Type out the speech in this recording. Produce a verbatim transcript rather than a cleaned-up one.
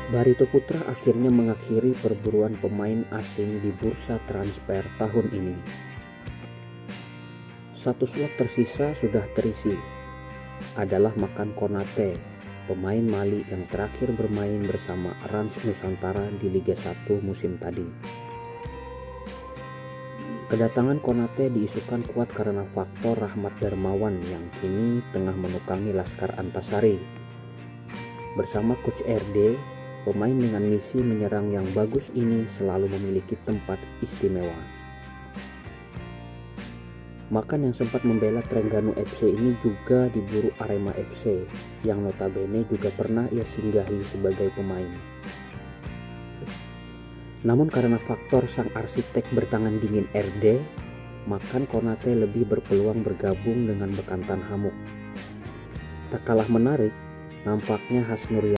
Barito Putra akhirnya mengakhiri perburuan pemain asing di bursa transfer tahun ini. Satu slot tersisa sudah terisi, adalah Makan Konate, pemain Mali yang terakhir bermain bersama Rans Nusantara di Liga satu musim tadi. Kedatangan Konate diisukan kuat karena faktor Rahmat Darmawan yang kini tengah menukangi Laskar Antasari. Bersama Coach R D, pemain dengan misi menyerang yang bagus ini selalu memiliki tempat istimewa. Makan yang sempat membela Trengganu F C ini juga diburu Arema F C, yang notabene juga pernah ia singgahi sebagai pemain. Namun karena faktor sang arsitek bertangan dingin R D, Makan Konate lebih berpeluang bergabung dengan Bekantan Hamuk. Tak kalah menarik, nampaknya Hasnurian